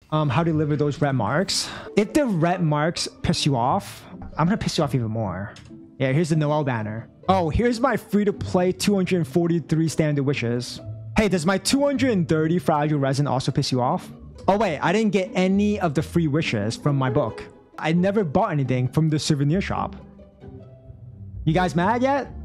How to deliver those red marks. If the red marks piss you off, I'm gonna piss you off even more. Yeah, here's the Noel banner. Oh, here's my free-to-play 243 standard wishes. Hey, does my 230 fragile resin also piss you off? Oh wait, I didn't get any of the free wishes from my book. I never bought anything from the souvenir shop. You guys mad yet?